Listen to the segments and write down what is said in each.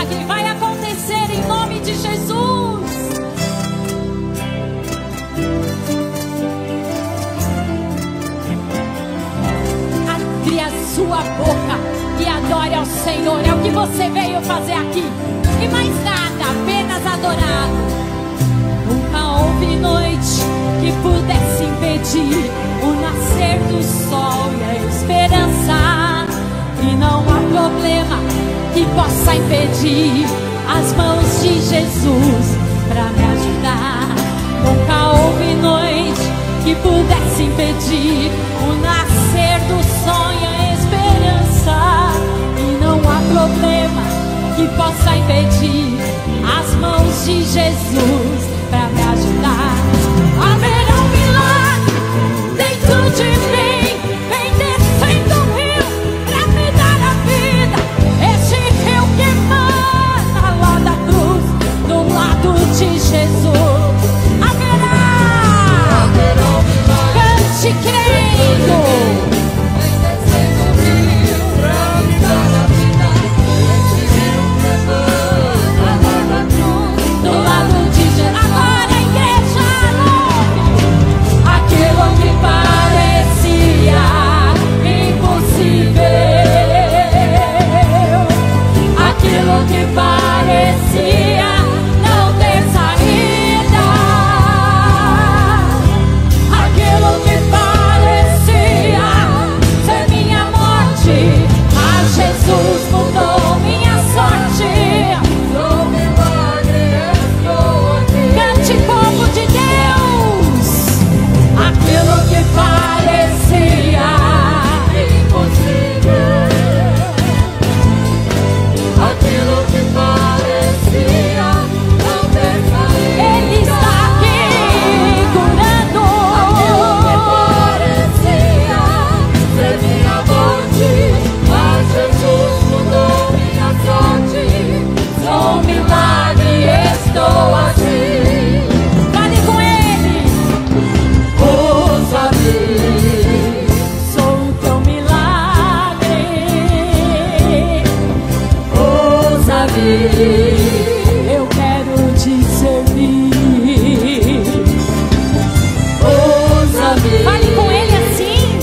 milagre vai acontecer em nome de Jesus. Abra a sua boca e adore ao Senhor. É o que você veio fazer aqui. E mais nada, apenas adorar. Nunca houve noite que pudesse impedir o nascer do sol e a esperança. E não há problema que possa impedir as mãos de Jesus para me ajudar. Nunca houve noite que pudesse impedir o nascer do sol e a esperança. E não há problema que possa impedir as mãos de Jesus para me ajudar. Haverá um milagre dentro de mim, vem descendo o rio para me dar a vida. Este rio que emana lá da cruz, do lado de Jesus. Haverá um milagre, cante crendo. Vem descendo o rio para me dar a vida. Este rio que emana lá da cruz, do lado de Jesus. Agora, igreja, aquilo que parecia impossível, aquilo que parecia não ter saída, aquilo que parecia ser minha morte, mas Jesus mudou minha sorte. No milagre estou aqui. Cante, povo de Deus. Aquilo que parecia impossível, aquilo que parecia não ter saída, Ele está aqui curando. Aquilo que parecia ser minha morte, mas Jesus mudou minha sorte. Sou um milagre, estou aqui. Fale com Ele. Ouça-me, sou o teu milagre. Ouça-me, eu quero te servir. Ouça-me. Fale com Ele assim.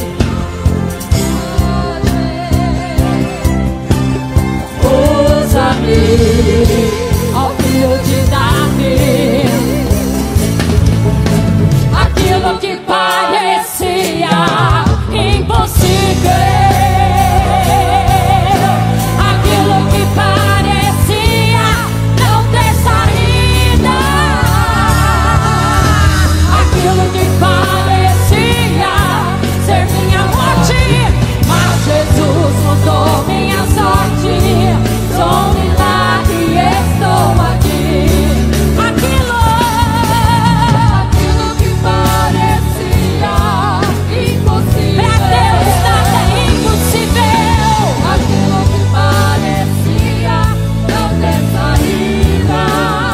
Ouça-me, ó filho de Davi. Aquilo que parecia impossível, aquilo que parecia não ter saída, aquilo que parecia ser minha morte, mas Jesus mudou minha sorte. Sou um milagre, estou aqui. Aquilo que parecia impossível, pra Deus nada é impossível. Aquilo que parecia não ter saída,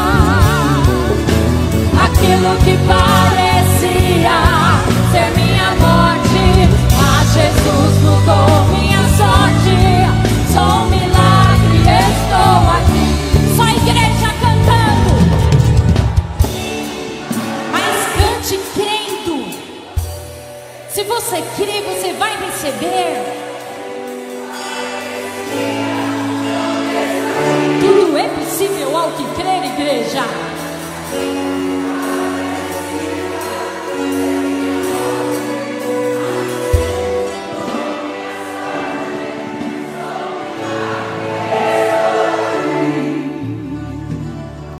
aquilo que parecia ser minha morte, mas Jesus mudou minha sorte. Sou um milagre, estou aqui. Só a igreja cantando, mas cante crendo. Se você crê, você vai receber. Tudo é possível ao que crer, igreja.